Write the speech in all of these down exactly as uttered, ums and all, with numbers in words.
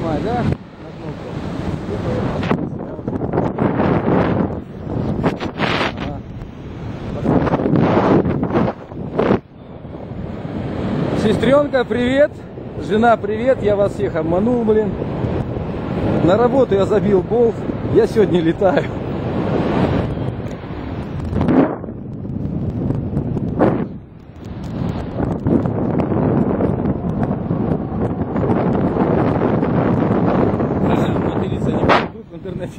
нажимать, да? На кнопку. Сестренка, привет! Жена, привет! Я вас всех обманул, блин. На работу я забил болт. Я сегодня летаю. Материться не буду в интернете.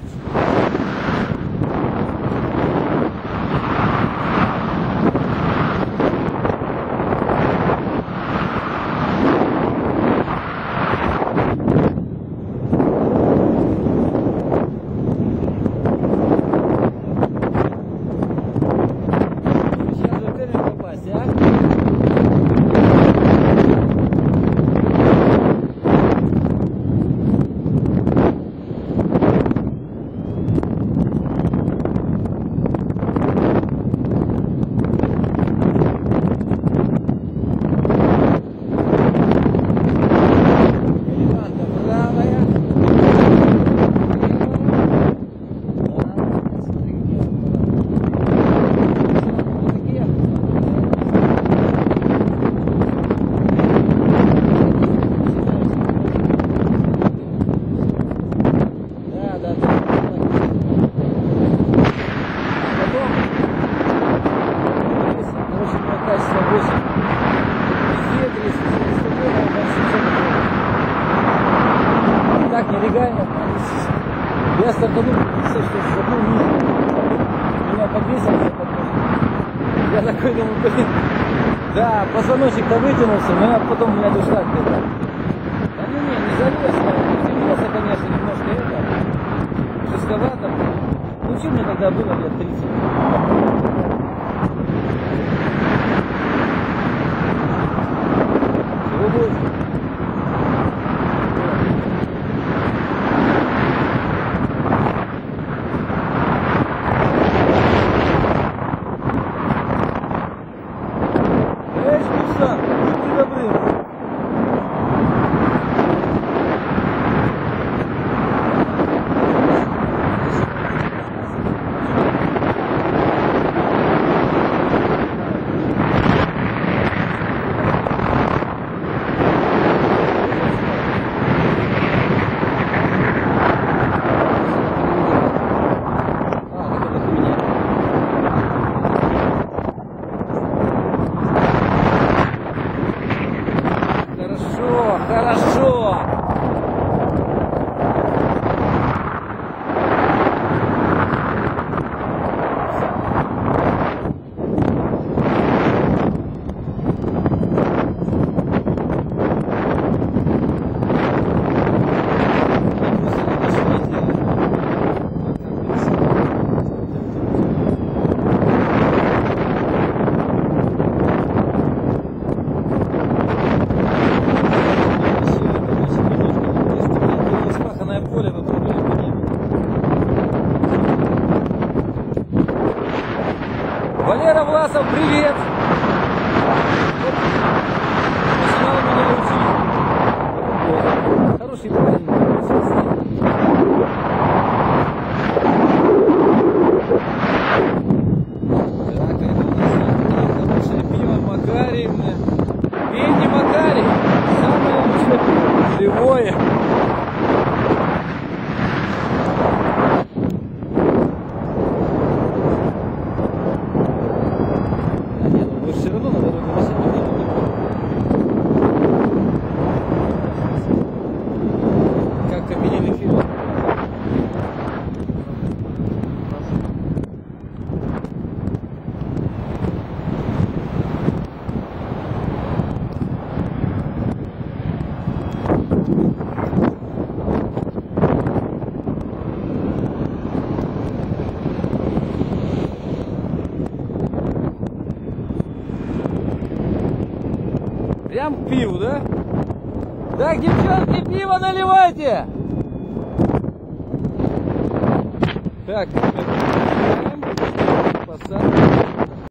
Так нелегально. Я стартанул, что забыл ниже. Меня подвесили. Я такой думаю, блин. Да, позвоночник-то вытянулся, но потом у меня душа где-то. Да ну не, не залез, втянулся, конечно, немножко это. Жестковато. Ну что мне тогда было лет тридцать? Чего больше? Хорошо. Валера Власов, привет! Начинал меня учить. Хороший парень. Так, это у нас хорошее пиво Макарьевна. Пейте Макарий. Самое лучшее пиво. Живое. Прям к пиву, да? Так, девчонки, пиво наливайте! Так, посадка.